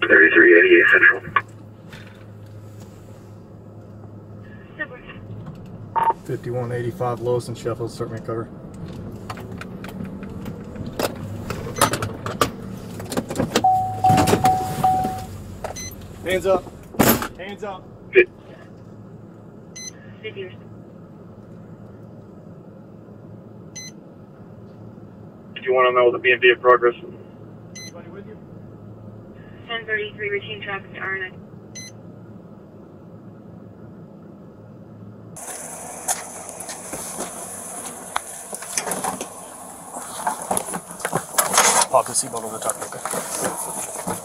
3388 Central. 5185 Lewis and Sheffield, start me cover. Hands up. Hands up. Fit. Figures. Do you want to know the BMV in progress? Anybody with you? 1033, routine traffic to RNA. Pop the seatbelt over the top, okay?